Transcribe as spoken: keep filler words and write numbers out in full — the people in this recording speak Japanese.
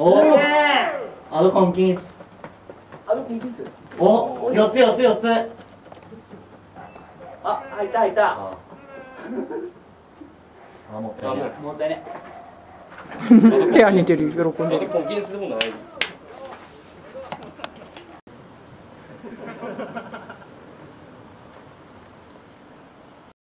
おお。アドコンキンス。 アドコンキンス。 お、四つ四つ四つ。 あ、開いた開いた。 あ、もったいない。 もったいね。 手挙げてる、喜んでる。 コンキンスでもない。